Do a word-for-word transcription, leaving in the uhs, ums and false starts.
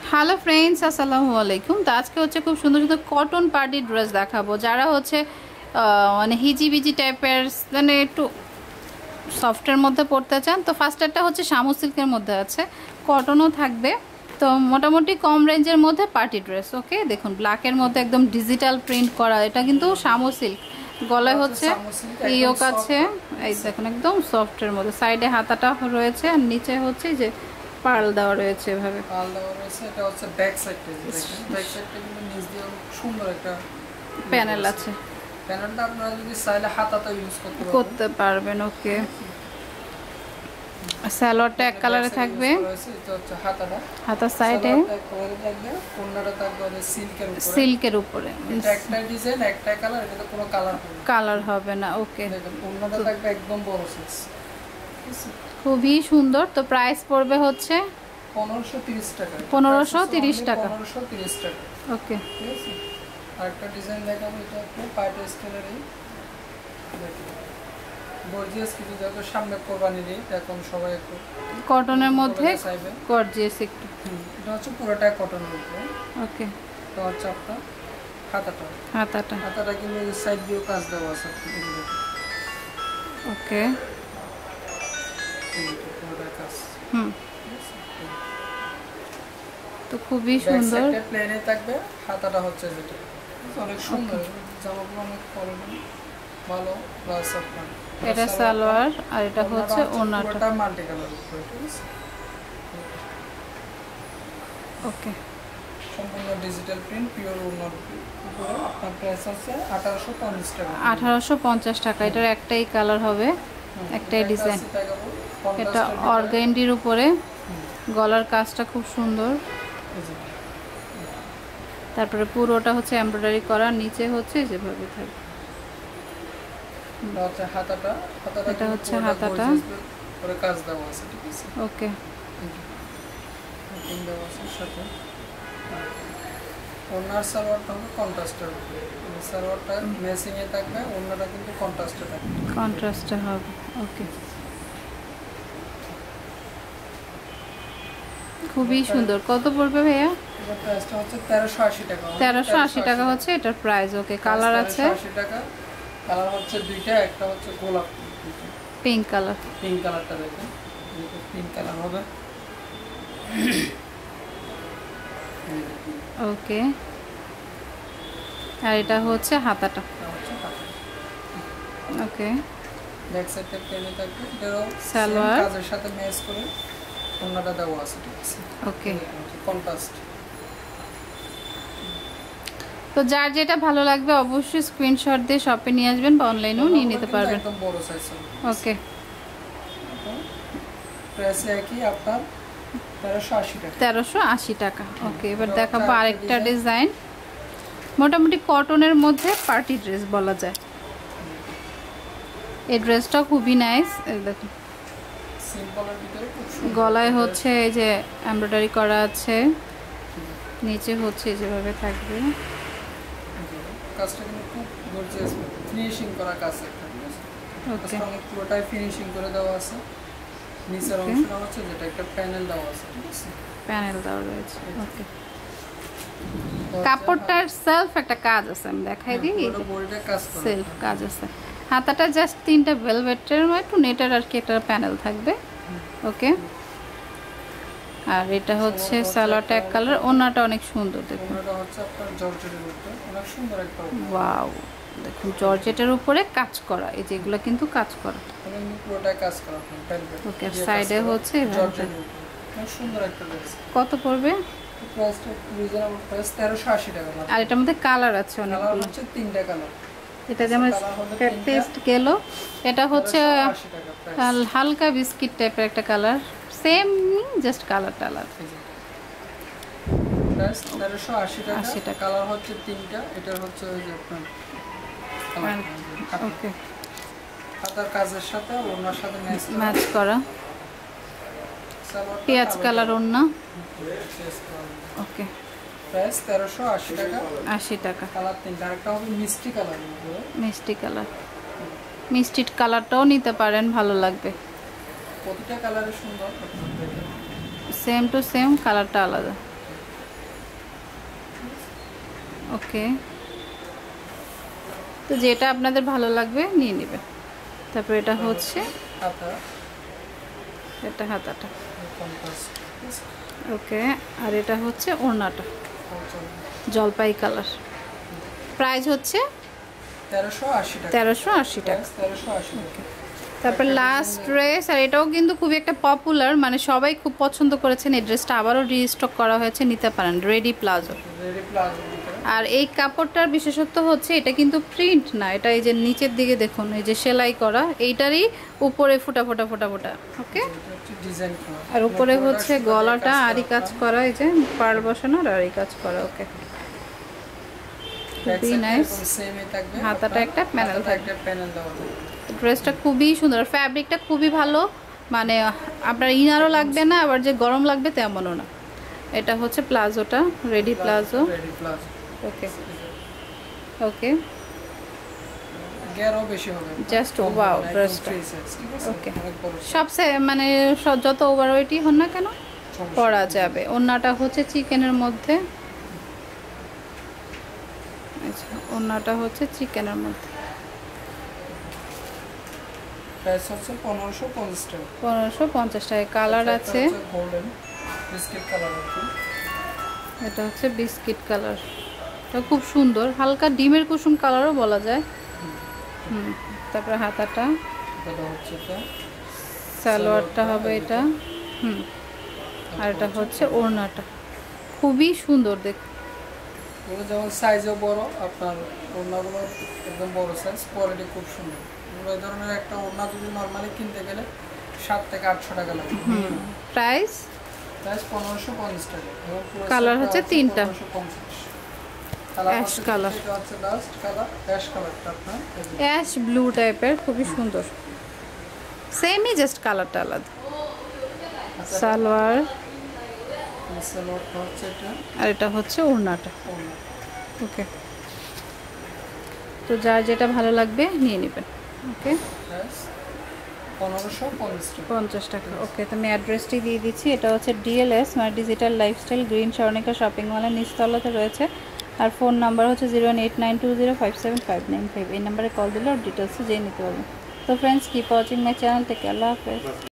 Hello friends, আসসালামু আলাইকুম। তো আজকে হচ্ছে খুব সুন্দর সুন্দর কটন পার্টি ড্রেস দেখাবো। যারা হচ্ছে মানে হিজিবিজি টাইপের, মানে একটু সফটের মধ্যে পড়তে চান, তো ফার্স্ট একটা হচ্ছে শামু সিল্কের মধ্যে আছে, কটনও থাকবে। তো মোটামুটি কম রেঞ্জের মধ্যে পার্টি ড্রেস। ওকে, দেখুন ব্ল্যাকের মধ্যে একদম ডিজিটাল প্রিন্ট করা, এটা কিন্তু শামু সিল্ক। গলায় হচ্ছে ইয়োক আছে, এই দেখুন একদম সফটের মধ্যে। সাইডে হাতাটা রয়েছে আর নিচে হচ্ছে যে পার্ল দেওয়া রয়েছে, এভাবে পার্ল দেওয়া রয়েছে। এটা হচ্ছে ব্যাক সাইডটা, দেখেন ব্যাক সাইডটা কিন্তু নিচ দিয়ে সুন্দর একটা প্যানেল আছে। প্যানেলটা আপনারা যদি চাইলে হাতাতে ইউজ করতে পারবেন করতে পারবেন ওকে, সালোয়ারটা এক কালারে থাকবে। এটা হচ্ছে হাতাটা, হাতার সাইডে এক কালারে থাকবে, কোনটা থাকবে সিল্কের উপরে। সিল্কের উপরে এটা একটা ডিজাইন, একটা কালার, এটা কোনো কালার হবে না। কালার হবে না। ওকে, দেখেন কোনটা থাকবে একদম বড় সাইজ, খুবই সুন্দর। তো প্রাইস পড়বে হচ্ছে পনেরোশো তিরিশ টাকা। পনেরোশো তিরিশ টাকা। পনেরোশো তিরিশ টাকা। ওকে, ঠিক আছে। আরেকটা ডিজাইন দেখাবো, এটা একটু পার্টি স্টাইলেরই, গর্জিয়াস কিছু, যত সামনে কোরবানি নেই এখন সবাই একটু কটনের মধ্যে গর্জিয়াস একটু। এটা হচ্ছে পুরোটা কটনের উপরে। ওকে, তো হচ্ছে আপনার হাতাটা হাতাটা হাতাটা কিন্তু সাইড দিয়েও কাজ দেওয়া আছে। ওকে, পুরোটা কাজ। হুম, তো খুবই সুন্দর। ব্যাক সাইডে প্লেনে থাকবে, হাতাটা হচ্ছে যেটা অনেক সুন্দর, জামাগুলো অনেক কোয়ালিটি ভালো। প্লাস আপনার এটা সালোয়ার আর এটা হচ্ছে ওড়নাটা। পুরোটা মাল্টি কালার উপরে, ঠিক আছে। ওকে, সম্পূর্ণ ডিজিটাল প্রিন্ট, পিওর ওড়নার উপরে। আপনার প্রাইস আছে আঠারোশো পঞ্চাশ টাকা। আঠারোশো পঞ্চাশ টাকা। এটার একটাই কালার হবে, একটাই ডিজাইন। এটা অর্গানডির উপরে, গলার কাজটা খুব সুন্দর। তারপরে পুরোটা হচ্ছে এমব্রয়ডারি করা, নিচে হচ্ছে যেভাবে থাকে। এটা হচ্ছে হাতাটা, হাতাটা এটা হচ্ছে হাতাটা করে কাজ দেওয়া আছে, ঠিক আছে। ওকে, পিন দেওয়া আছে সাথে। ওড়নার সালোয়ারটা হবে কন্ট্রাস্টের উপরে, সালোয়ারটা ম্যাচিং এ থাকবে, ওড়নাটা কিন্তু কন্ট্রাস্টে থাকবে, কন্ট্রাস্টে হবে। ওকে, খুবই সুন্দর। কত পড়বে ভাইয়া? এটার প্রাইসটা হচ্ছে তেরোশো আশি টাকা। তেরোশো আশি টাকা হচ্ছে এটার প্রাইস। ওকে, কালার আছে আশি টাকা। কালার হচ্ছে দুইটা, একটা হচ্ছে গোলাপ পিঙ্ক কালার। পিঙ্ক কালারটা দেখেন, পিঙ্ক কালার হবে। ওকে, আর এটা হচ্ছে হাতাটা। ওকে, ব্যাক সাইডটা প্লেনে থাকবে, এটারও সালোয়ার কাজের সাথে ম্যাচ করে ওড়নাটা দেওয়া আছে, ঠিক আছে। Okay, contrast. তো যার যেটা ভালো লাগবে অবশ্যই স্ক্রিনশট দিয়ে শপে নিয়ে আসবেন বা অনলাইনেও নিয়ে নিতে পারবেন। একদম বড় সাইজ। ওকে, প্রাইস একই আপনার তেরোশো আশি টাকা। তেরোশো আশি টাকা। ওকে, এবার দেখাবো আরেকটা ডিজাইন। মোটামুটি কটনের মধ্যে পার্টি ড্রেস বলা যায়। এই ড্রেসটা খুবই নাইস। এই দেখুন সিম্পলের ভিতরে খুব সুন্দর, গলায় হচ্ছে এই যে এমব্রয়ডারি করা আছে, নিচে হচ্ছে যেভাবে থাকবে। কাজটা কিন্তু খুব গর্জিয়াস ফিনিশিং করা কাজ একটা, ঠিক আছে। ওকে, অনেক পুরোটাই ফিনিশিং করে দেওয়া আছে। নিচের অংশটা হচ্ছে যেটা একটা প্যানেল দেওয়া আছে, ঠিক আছে। প্যানেল দেওয়া রয়েছে। ওকে, কাপড়টার সেলফ একটা কাজ আছে, আমি দেখাই দিই। পুরো বডিতে কাজ করা, সেলফ কাজ আছে। হাতাটা জাস্ট তিনটা ভেলভেটের একটু নেটের আর কি একটা প্যানেল থাকবে। ওকে, আর এটা হচ্ছে সালোয়ারটা এক কালার, ওড়নাটা অনেক সুন্দর। দেখুন ওড়নাটা হচ্ছে আপনার জর্জেটের উপরে, অনেক সুন্দর একটা ওড়না। ওয়াও, দেখুন জর্জেটের উপরে কাজ করা, এই যেগুলো কিন্তু কাজ করা। মানে পুরোটাই কাজ করা আপনার ভেলভেট। ওকে, সাইডে হচ্ছে জর্জেটের উপরে অনেক সুন্দর একটা ড্রেস। কত পড়বে? প্রাইসটা রিজনেবল প্রাইস তেরোশো আশি টাকা। আর এটার মধ্যে কালার আছে কালার অনেকগুলো, হচ্ছে তিনটা কালার। এটা যেমন পেস্ট গেল, এটা হচ্ছে হালকা বিস্কিট টাইপের একটা কালার, সেম জাস্ট কালার টালার। প্রাইস তেরোশো আশি টাকা। আশি টাকা। কালার হচ্ছে তিনটা, এটা হচ্ছে ওই যে আপনার ওকে, হাতার কাজের সাথে ওড়নার সাথে ম্যাচ ম্যাচ করা পেঁয়াজ কালার ওড়না। ওকে, প্রাইস তেরোশো আশি টাকা। আশি টাকা। কালার তিনটা, আরেকটা হবে মিষ্টি কালার। মিষ্টি কালার, মিষ্টি কালারটাও নিতে পারেন, ভালো লাগবে। প্রতিটা কালারে সুন্দর, সেম টু সেম, কালারটা আলাদা। ওকে, তো যেটা আপনাদের ভালো লাগবে নিয়ে নেবেন। তারপর এটা হচ্ছে হাতা, এটা হাতাটা, কন্ট্রাস্ট। ওকে, আর এটা হচ্ছে ওড়নাটা জলপাই কালার। প্রাইস হচ্ছে তেরোশো আশি টাকা। তেরোশো আশি টাকা। তেরোশো আশি টাকা। তারপর লাস্ট ড্রেস, আর এটাও কিন্তু খুবই একটা পপুলার, মানে সবাই খুব পছন্দ করেছেন। এই ড্রেসটা আবারও রিস্টক করা হয়েছে, নিতে পারেন। Ready palazzo. Ready palazzo. আর এই কাপড়টার বিশেষত্ব হচ্ছে এটা কিন্তু প্রিন্ট না, এটা এই যে নিচের দিকে দেখুন এই যে সেলাই করা, এইটারই উপরে ফোটা ফোটা ফোটা ফোটা। ওকে, ডিজাইন আর উপরে হচ্ছে গলাটা আরি কাজ করা, এই যে পাড় বসানো আর আরি কাজ করা। ওকে, খুবই নাইস। হাতাটা একটা প্যানেল থাকবে। ড্রেসটা খুবই সুন্দর, ফ্যাব্রিকটা খুবই ভালো, মানে আপনার ইনারও লাগবে না, আবার যে গরম লাগবে তেমনও না। এটা হচ্ছে প্লাজোটা, রেডি প্লাজো। ওকে ওকে, গেরও বেশি হবে, জাস্ট ওয়াও ড্রেসটা। ওকে, সব মানে যত ওভারওয়েটই হন না কেন পরা যাবে। ওড়নাটা হচ্ছে চিকেনের মধ্যে, আচ্ছা ওড়নাটা হচ্ছে চিকেনের মধ্যে। প্রাইস হচ্ছে পনেরোশো পঞ্চাশ টাকা। পনেরোশো পঞ্চাশ টাকা। কালার আছে গোল্ডেন বিস্কিট কালার আছে, এটা হচ্ছে বিস্কিট কালার। এটা খুব সুন্দর, হালকা ডিমের কুসুম কালারও বলা যায়। হুম, তারপরে হাতাটা, এটা হচ্ছে এটা সালোয়ারটা হবে এটা। হুম, আর এটা হচ্ছে ওড়নাটা, খুবই সুন্দর দেখ। এগুলো যেমন সাইজও বড়, আপনার ওড়নাগুলো একদম বড় সাইজ, কোয়ালিটি খুব সুন্দর। এগুলো এই ধরনের একটা ওড়না যদি নর্মালি কিনতে গেলে সাত থেকে আটশো টাকা লাগবে। প্রাইস প্রাইস পনেরোশো পঞ্চাশ টাকা। কালার হচ্ছে তিনটা, অ্যাশ কালার, এটা হচ্ছে লাস্ট কালার, অ্যাশ কালারটা আপনার অ্যাশ ব্লু টাইপের, খুবই সুন্দর। সেমই, জাস্ট কালারটা আলাদা। সালোয়ার, সালোয়ারটা হচ্ছে এটা, আর এটা হচ্ছে ওড়নাটা। ওকে, তো যার যেটা ভালো লাগবে নিয়ে নেবেন। ওকে, পনেরোশো পঞ্চাশ টাকা। ওকে, তো আমি অ্যাড্রেসটি দিয়ে দিচ্ছি। এটা হচ্ছে ডিএলএস মানে digital lifestyle, green Swarnika shopping মলের নিচতলাতে রয়েছে। আর ফোন নাম্বার হচ্ছে zero one eight nine two zero five seven five nine five. এই নাম্বারে কল দিলে ওর ডিটেলসে জেনে নিতে পারবেন। তো friends, keep watching my channel, take care, Allah হাফেজ।